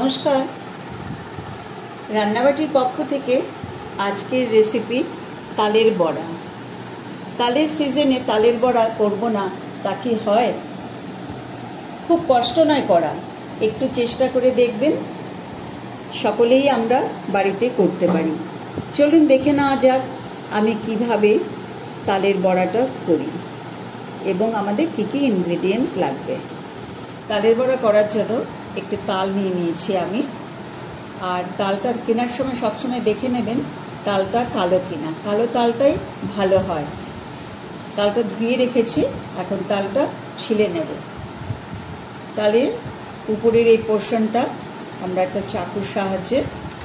নমস্কার, রান্নাবাটির পক্ষ থেকে আজকের রেসিপি তালের বড়া। তালের সিজনে তালের বড়া করব না তা কি হয়? খুব কষ্ট নয় করা, একটু চেষ্টা করে দেখবেন, সকলেই আমরা বাড়িতে করতে পারি। চলুন দেখে নেওয়া যাক আমি কিভাবে তালের বড়াটা করি এবং আমাদের কী কী ইনগ্রেডিয়েন্টস লাগবে। তালের বড়া করার জন্য একটু তাল নিয়ে নিয়েছি আমি। আর তালটা কেনার সময় সবসময় দেখে নেবেন তালটা কালো কিনা, কালো তালটাই ভালো হয়। তালটা ধুয়ে রেখেছি, এখন তালটা ছিলে নেব। তালের উপরের এই পোর্শনটা আমরা একটা চাকুর সাহায্যে,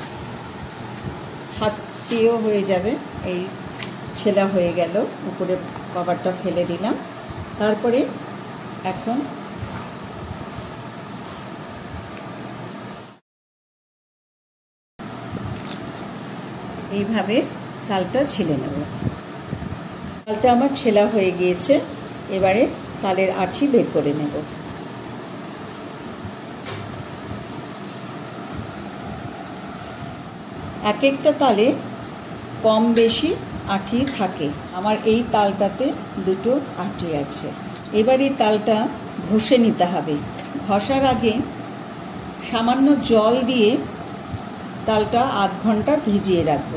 হাত দিয়েও হয়ে যাবে, এই ছেলা হয়ে গেল, উপরে কভারটা ফেলে দিলাম। তারপরে এখন এইভাবে তালটা ছিলে নেব। তালটা আমার ছেলা হয়ে গিয়েছে, এবারে তালের আঁটি বের করে নেব। এক একটা তালে কম বেশি আঁটি থাকে, আমার এই তালটাতে দুটো আঁটি আছে। এবার এই তালটা ঘষে নিতে হবে। ঘষার আগে সামান্য জল দিয়ে তালটা আধ ঘন্টা ভিজিয়ে রাখবো।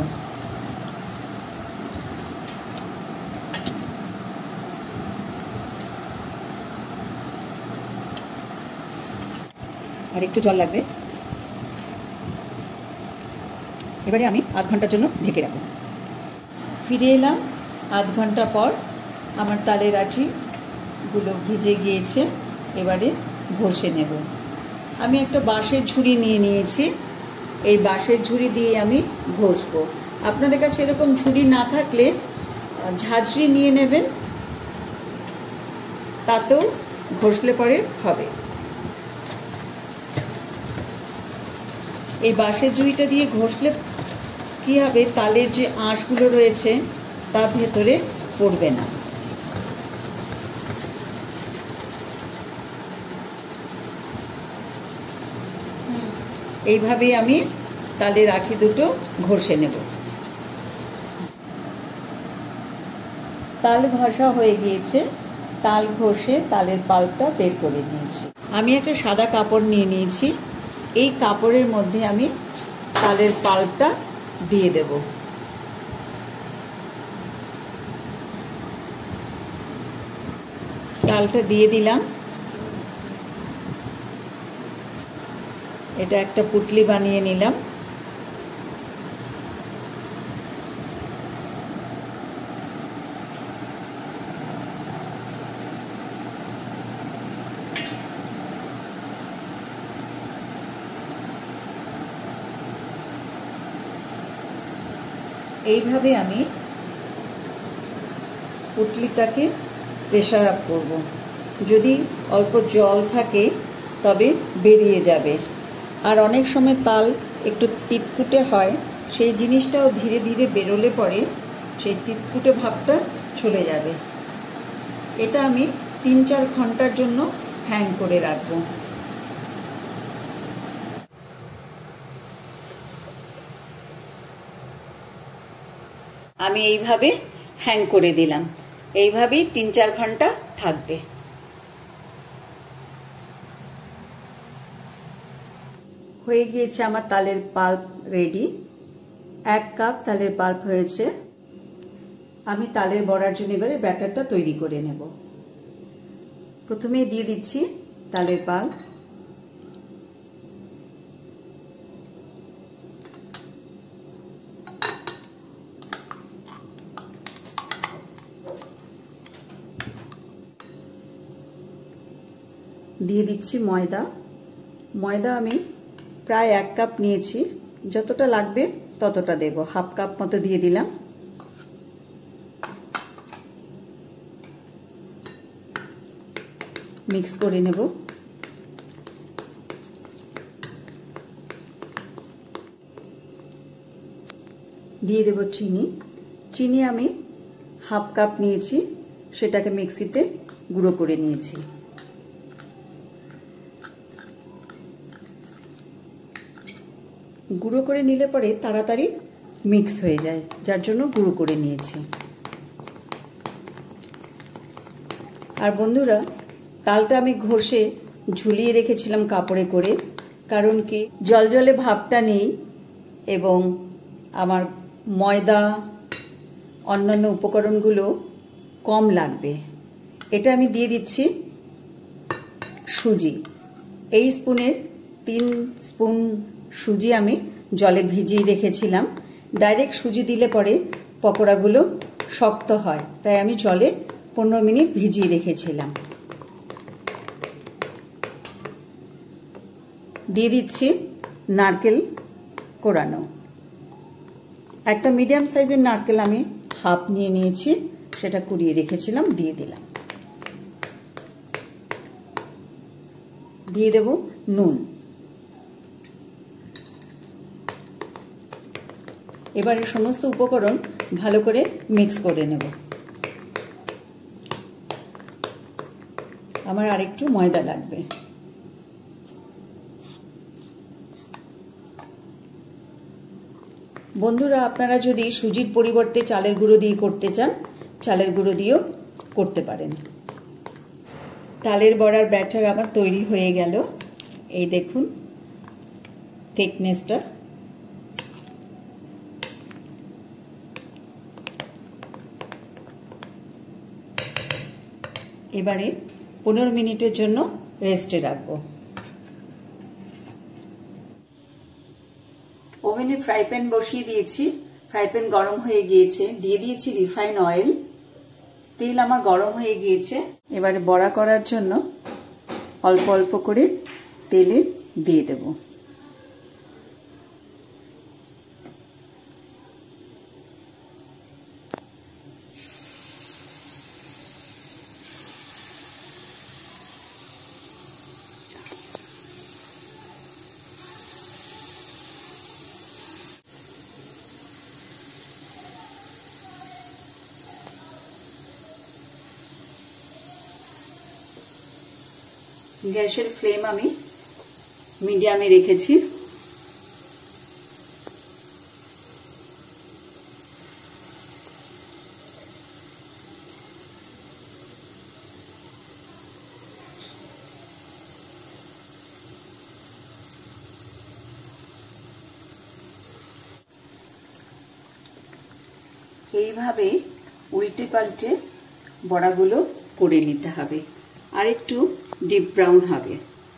আর একটু জল লাগবে। এবারে আমি আধ ঘন্টার জন্য ঢেকে রাখবো। ফিরে এলাম আধ ঘন্টা পর, আমার তালের আঁটিগুলো ভিজে গিয়েছে। এবারে ঘষে নেব। আমি একটা বাঁশের ঝুড়ি নিয়ে নিয়েছি, এই বাঁশের ঝুড়ি দিয়ে আমি ঘষবো। আপনাদের কাছে এরকম ঝুড়ি না থাকলে ঝাঁঝরি নিয়ে নেবেন, তাতেও ঘষলে পরে হবে। এই বাঁশের ঝুড়িটা দিয়ে ঘষলে কী হবে, তালের যে আঁশগুলো রয়েছে তা ভেতরে পড়বে না। এইভাবেই আমি তালের আঁটি দুটো ঘষে নেব। তাল ঘষা হয়ে গিয়েছে, তাল ঘষে তালের পাল্পটা বের করে নিয়েছি। আমি একটা সাদা কাপড় নিয়ে নিয়েছি, এই কাপড়ের মধ্যে আমি তালের পাল্পটা দিয়ে দেব। তালটা দিয়ে দিলাম। এটা একটা পুটলি বানিয়ে নিলাম। এইভাবে আমি পুটলিটাকে প্রেসার আপ করব। যদি অল্প জল থাকে তবে বেরিয়ে যাবে। আর অনেক সময় তাল একটু তিতকুটে হয়, সেই জিনিসটাও ধীরে ধীরে বেরোলে পরে সেই তিতকুটে ভাবটা চলে যাবে। এটা আমি 3-4 ঘন্টার জন্য হ্যাং করে রাখবো। আমি এইভাবে হ্যাং করে দিলাম, এইভাবেই 3-4 ঘন্টা থাকবে। হয়ে গিয়েছে আমার তালের পাল্প রেডি। 1 কাপ তালের পাল্প হয়েছে। আমি তালের বড়ার জন্য এবারে ব্যাটারটা তৈরি করে নেব। প্রথমেই দিয়ে দিচ্ছি তালের পাল্প। দিয়ে দিচ্ছি ময়দা। ময়দা আমি প্রায় 1 কাপ নিয়েছি, যতটা লাগবে ততটা দেব। 1/2 কাপ মতো দিয়ে দিলাম। মিক্স করে নেব। দিয়ে দেব চিনি। চিনি আমি 1/2 কাপ নিয়েছি, সেটাকে মিক্সিতে গুঁড়ো করে নিয়েছি। গুঁড়ো করে নিলে পরে তাড়াতাড়ি মিক্স হয়ে যায়, যার জন্য গুঁড়ো করে নিয়েছি। আর বন্ধুরা, তালটা আমি ঘষে ঝুলিয়ে রেখেছিলাম কাপড়ে করে, কারণ কি জলজলে ভাবটা নেই এবং আমার ময়দা অন্যান্য উপকরণগুলো কম লাগবে। এটা আমি দিয়ে দিচ্ছি সুজি। এই স্পুনের 3 স্পুন সুজি আমি জলে ভিজিয়ে রেখেছিলাম। ডাইরেক্ট সুজি দিলে পরে পকোড়াগুলো শক্ত হয়, তাই আমি জলে 15 মিনিট ভিজিয়ে রেখেছিলাম। দিয়ে দিচ্ছি নারকেল কোড়ানো। একটা মিডিয়াম সাইজের নারকেল আমি হাফ নিয়ে নিয়েছি, সেটা কুড়িয়ে রেখেছিলাম, দিয়ে দিলাম। দিয়ে দেব নুন। এবারে সমস্ত উপকরণ ভালো করে মিক্স করে নেব। আমার আরেকটু ময়দা লাগবে। বন্ধুরা, আপনারা যদি সুজির পরিবর্তে চালের গুঁড়ো দিয়ে করতে চান, চালের গুঁড়ো দিয়েও করতে পারেন। তালের বড়ার ব্যাটার আমার তৈরি হয়ে গেল। এই দেখুন থিকনেসটা। এবারে 15 মিনিটের জন্য রেস্টে রাখবো। ওভেনে ফ্রাই প্যান বসিয়ে দিয়েছি। ফ্রাই প্যান গরম হয়ে গিয়েছে, দিয়ে দিয়েছি রিফাইন অয়েল। তেল আমার গরম হয়ে গিয়েছে। এবারে বড়া করার জন্য অল্প অল্প করে তেলে দিয়ে দেব। গ্যাসের ফ্লেম আমি মিডিয়ামে রেখেছি। এইভাবে উল্টে পাল্টে বড়াগুলো করে নিতে হবে, আর একটু ডিপ ব্রাউন হবে।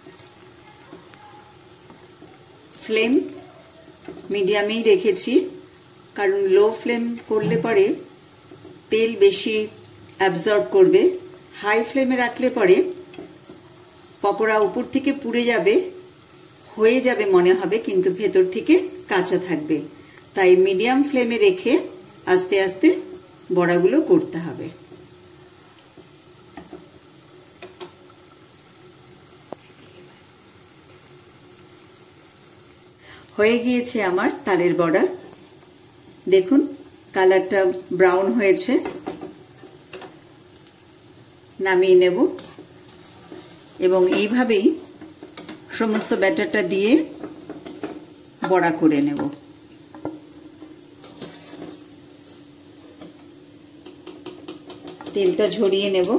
ফ্লেম মিডিয়ামেই রেখেছি, কারণ লো ফ্লেম করলে পরে তেল বেশি অ্যাবজর্ব করবে। হাই ফ্লেমে রাখলে পরে পকোড়া উপর থেকে পুড়ে যাবে, হয়ে যাবে মনে হবে, কিন্তু ভেতর থেকে কাঁচা থাকবে। তাই মিডিয়াম ফ্লেমে রেখে আস্তে আস্তে বড়াগুলো করতে হবে। হয়ে গিয়েছে আমার তালের বড়া। দেখুন কালারটা ব্রাউন হয়েছে। নামিয়ে নেব এবং এইভাবেই সমস্ত ব্যাটারটা দিয়ে বড়া করে নেব। তেলটা ঝরিয়ে নেব।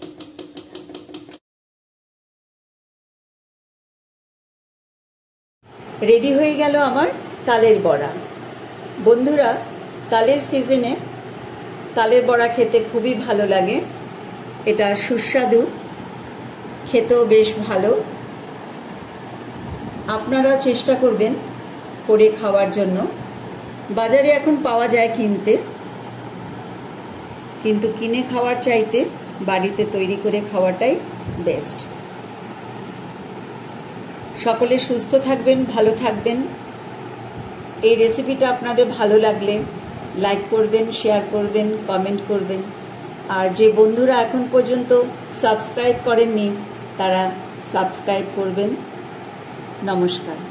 রেডি হয়ে গেল আমার তালের বড়া। বন্ধুরা, তালের সিজনে তালের বড়া খেতে খুবই ভালো লাগে। এটা সুস্বাদু, খেতেও বেশ ভালো। আপনারাও চেষ্টা করবেন করে খাওয়ার জন্য। বাজারে এখন পাওয়া যায় কিনতে, কিন্তু কিনে খাওয়ার চাইতে বাড়িতে তৈরি করে খাওয়াটাই বেস্ট। সকলে সুস্থ থাকবেন, ভালো থাকবেন। এই রেসিপিটা আপনাদের ভালো লাগলে লাইক করবেন, শেয়ার করবেন, কমেন্ট করবেন। আর যে বন্ধুরা এখন পর্যন্ত সাবস্ক্রাইব করেননি, তারা সাবস্ক্রাইব করবেন। নমস্কার।